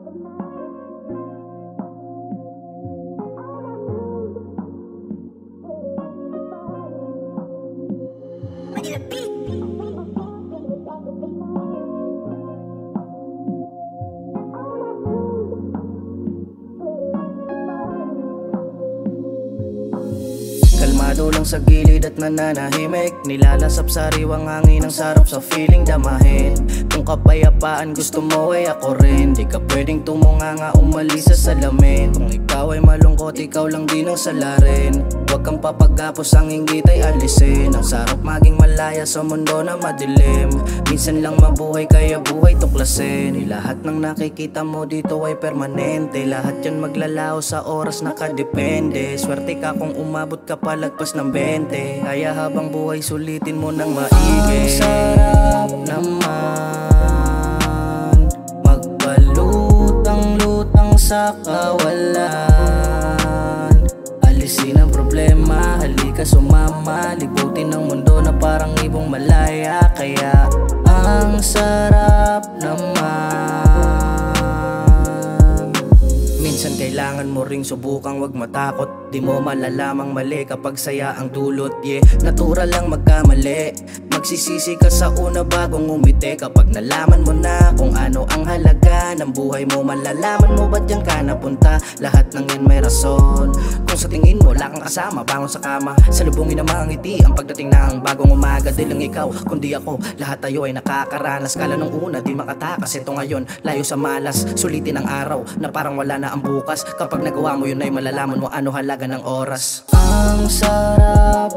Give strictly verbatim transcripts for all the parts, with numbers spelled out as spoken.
Kalmado lang sa gilid at nananahimik, nilalasap sa riwang hangin ang sarap sa feeling damahin. Kung kapayapaan gusto mo ay ako rin, di ka pwedeng tumunganga umalis sa salamin. Kung ikaw ay malungkot, ikaw lang din ang salarin. Huwag kang papagapos, ang inggit ay alisin. Ang sarap maging malaya sa mundo na madilim. Minsan lang mabuhay kaya buhay tuklasin. Lahat ng nakikita mo dito ay permanente, lahat yan maglalaho sa oras nakadepende. Swerte ka kung umabot ka palagpas ng bente, kaya habang buhay sulitin mo ng maigi. Ang sarap naman magpalutang-lutang sa kawalan. Alisin ang problema, halika sumama, libutin ang mundo na parang ibong malaya. Kaya ang sarap naman. Minsan kailangan mo ring subukang wag matakot, di mo malalamang mali kapag saya ang dulot. Yeah, natural lang magkamali, magsisisi ka sa una bagong umiti. Kapag nalaman mo na kung ano ang halaga ng buhay mo, malalaman mo ba't yan ka napunta. Lahat ng yan may rason. Kung sa tingin mo wala kang kasama, bangon sa kama, salubungin ang mga ngiti ang pagdating ng bagong umaga. Di lang ikaw kundi ako, lahat tayo ay nakakaranas. Kala nung una di makatakas, ito ngayon layo sa malas. Sulitin ang araw na parang wala na ang bukas. Kapag nagawa mo yun ay malalaman mo ano halaga ng oras. Ang sarap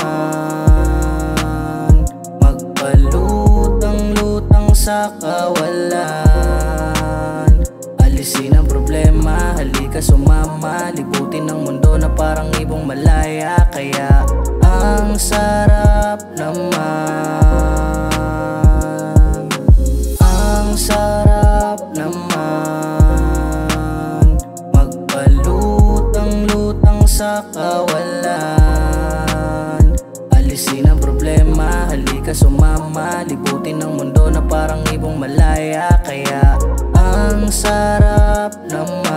naman magpalutang-lutang sa kawalan. Alisin ang problema, halika sumama, libutin ang mundo na parang ibong malaya. Kaya ang sarap naman. Ang sarap naman magpalutang-lutang sa kawalan. Alisin ang problema, halika sumama, libutin ang mundo na parang ibong malaya. Kaya ang sarap naman.